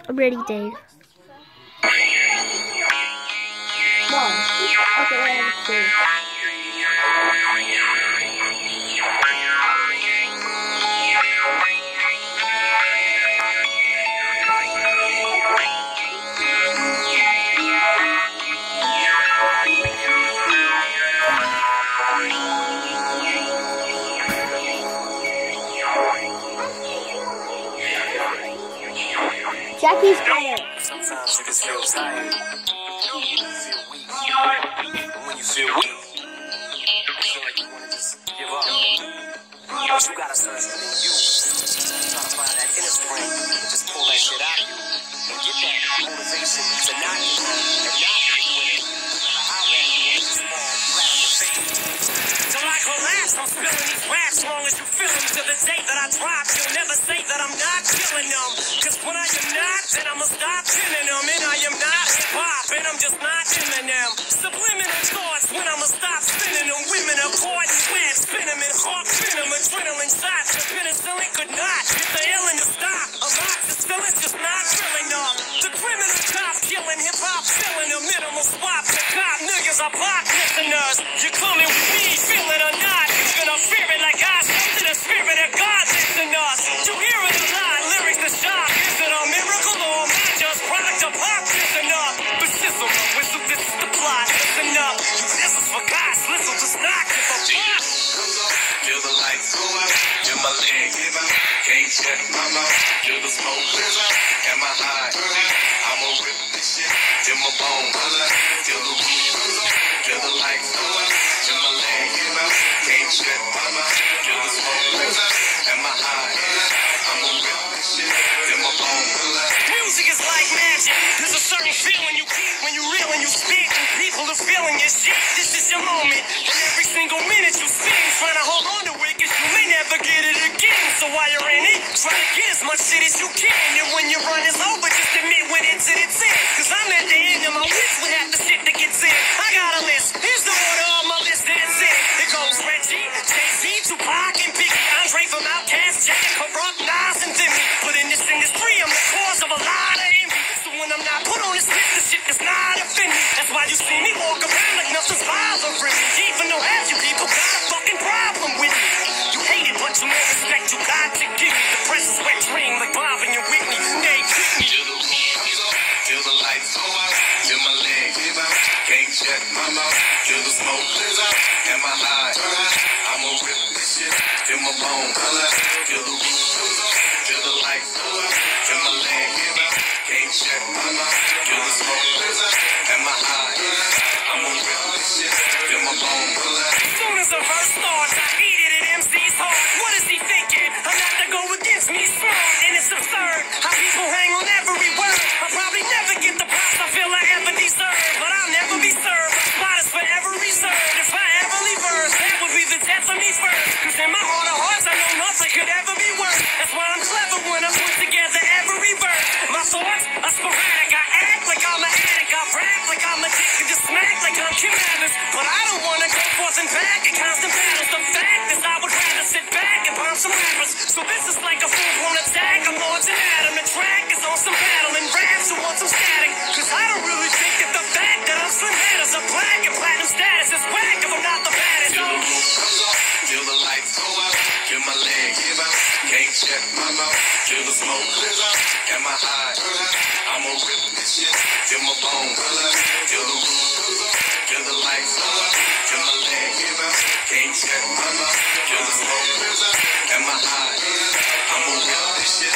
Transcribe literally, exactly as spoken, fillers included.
I'm ready, Dave. One. Okay, I have two. Jackie's better. Sometimes you just feel tired. You feel weak. And when you feel weak, you feel like you want to just give up. But you gotta search within you. Try to find that inner strength and just pull that shit out of you. And get that motivation to not give up and not be winning. No matter how bad you want to just fall flat on your face. Till I collapse, I'm spilling these raps. Long as you feel them to the day that I drop, you'll never say that I'm not killing them. Cause when I am not, then I'ma stop killing them. And I am not hip-hop, and I'm just not killing them. Subliminal thoughts when I'ma stop spinning them. Women are caught in webs, spin them in hawk, spin them, adrenaline shots. The penicillin could not get the illin to stop. A lot is feelings just not filling up. The criminal cop killing hip-hop, filling a minimal swap. The cop niggas are pop listeners. You're coming with me, feel it or not. You're gonna fear it like I said to the spirit of God listen us. You hear it a lot, lyrics to shock. Is it a miracle or am I just product of pop? Listen up, but sizzle, whistle, this is the plot. Listen up, this is for God's listen, just not give a fuck. Till the lights go out, till my leg give out. Can't shut my mouth, till the smoke clears out. Am I high? I'ma rip this shit till my bone pull out. Till the roof goes off, till the lights go out. Till my leg give out. Can't shut my mouth, till the smoke clears out. Am I high? I'ma rip this shit till my bone pull out. Music is like magic. There's a certain feeling you keep when you reel and you speak. And people are feeling your shit. This is your moment. And every single minute you spend trying to hold on to it, cause you may never get it again. So while you're in it, try to get as much shit as you can. And when your run is over, just admit when it's in its end. Cause I'm at the end of my list with half the shit that gets in. I got a list. Here's the order of my list, that's it. It goes Reggie, Jay-Z, Tupac, and Biggie. Andre from Outkast, Jack, Corrupt, Nas, and Demi. But in this industry, I'm the cause of a lot of envy. So when I'm not put on this list, the shit does not offend me. That's why you see me walk around like nothing's bothering me. Even though half you people got a fucking problem with me. You hate it, but you know respect you got to give me. The press is wet dream like Bob and your Whitney. They kick me. Till the roof comes off, till the lights go out. Till my leg give out. Can't shut my mouth, till the smoke clears out. Am I high? I'ma rip this shit till my bone pull out. Till the roof goes off, till the lights go out. Till my leg give out. Can't shut my mouth, till the smoke clears out. Am I high? I'ma rip this shit till my bone pull out. As soon as the verse starts, I eat it at M C's heart. What is he thinking? I'm not to go against me smart, and it's absurd how people hang on every word. I'll probably never get the props I feel I ever deserve, but I'll never be served. My spot is forever reserved. If I ever leave Earth, that would be the death of me first. Cause in my heart of hearts, I know nothing could ever be worse. That's why I'm clever when I put together every verse. My thoughts are sporadic. I act like I'm an addict. I rap like I'm addicted to smack like I'm Kim Evans. But I don't wanna go forth and back in constant battles. The fact is I would rather sit back and bomb some rappers. So this is like a full-blown attack. I'm launching at 'em. The track is on some battle and raps who want some static. Cause I don't really think that the fact that I'm slim headers a black and platinum status is whack if I'm not the baddest. Till the roof comes off, till the lights go out. Till my leg give out. Can't shut my mouth, till the smoke clears out. Am I high? I'ma rip this shit till my bone pull out. Till the roof goes off, till the lights go out. Till my leg give out. Can't shut my mouth, till the smoke clears out. Am I high? I'ma rip this shit